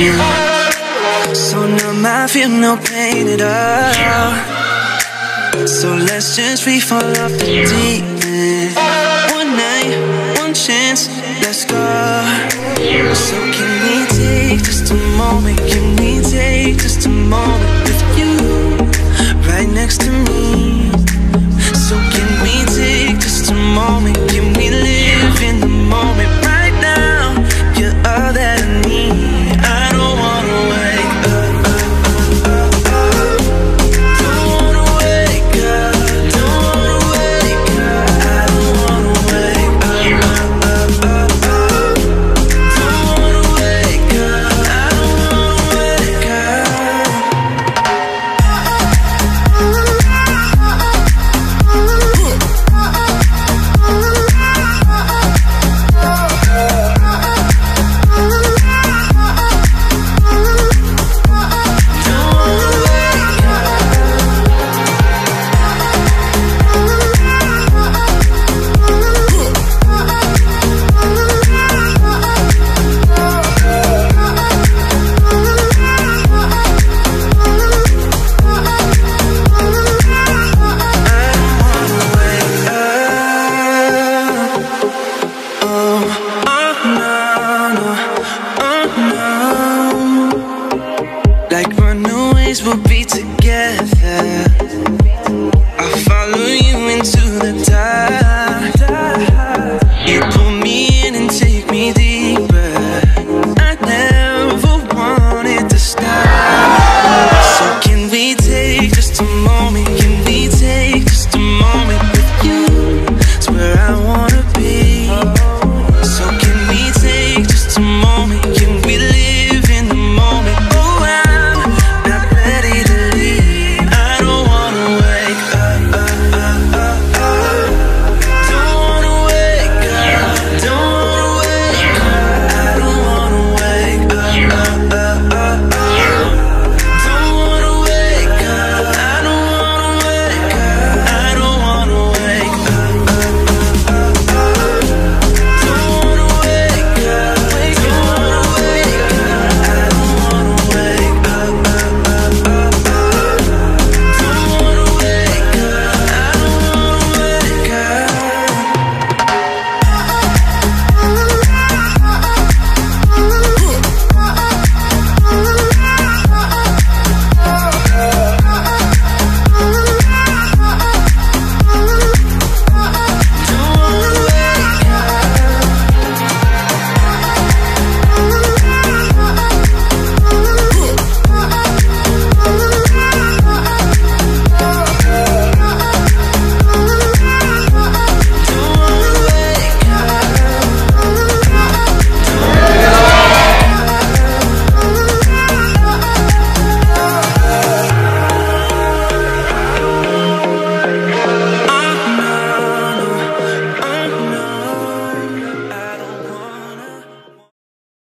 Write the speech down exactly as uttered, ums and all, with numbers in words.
So numb, I feel no pain at all. So let's just free fall off the deep end. One night, one chance, let's go. So can we take just a moment? Can we take just a moment with you right next to me? So can we take just a moment? Can we live in the moment right now? You're all that I need. I don't wanna wake up. Don't wanna wake up. Don't wanna wake up. I don't wanna wake up. Don't wanna wake up. I don't wanna wake up. Like runaways, we'll be together. I'll follow you into the dark.